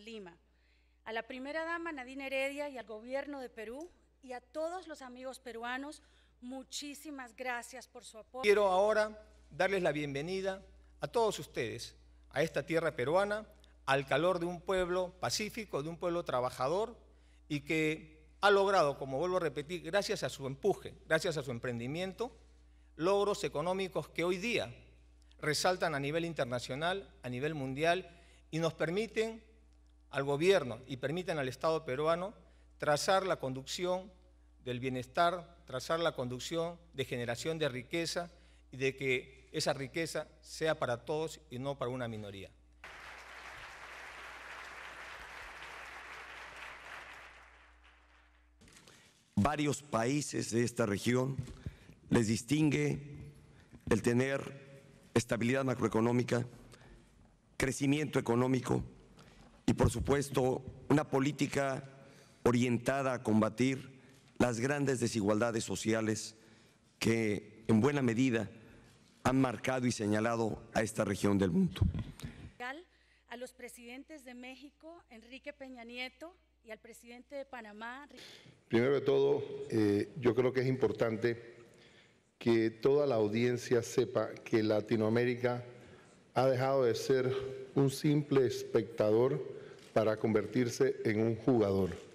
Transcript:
Lima, a la primera dama Nadine Heredia y al gobierno de Perú y a todos los amigos peruanos, muchísimas gracias por su apoyo. Quiero ahora darles la bienvenida a todos ustedes, a esta tierra peruana, al calor de un pueblo pacífico, de un pueblo trabajador y que ha logrado, como vuelvo a repetir, gracias a su empuje, gracias a su emprendimiento, logros económicos que hoy día resaltan a nivel internacional, a nivel mundial y nos permiten al gobierno y permiten al Estado peruano trazar la conducción del bienestar, trazar la conducción de generación de riqueza y de que esa riqueza sea para todos y no para una minoría. Varios países de esta región les distingue el tener estabilidad macroeconómica, crecimiento económico y, por supuesto, una política orientada a combatir las grandes desigualdades sociales que, en buena medida, han marcado y señalado a esta región del mundo. A los presidentes de México, Enrique Peña Nieto, y al presidente de Panamá. Primero de todo, yo creo que es importante que toda la audiencia sepa que Latinoamérica ha dejado de ser un simple espectador para convertirse en un jugador.